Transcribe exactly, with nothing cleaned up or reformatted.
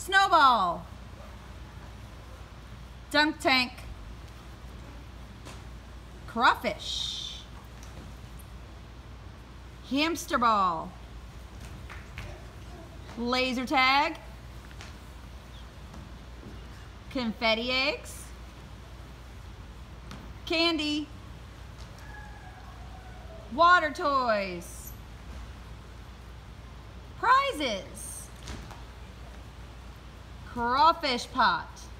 Snowball. Dunk tank. Crawfish. Hamster ball. Laser tag. Confetti eggs. Candy. Water toys. Prizes. Crawfish pot.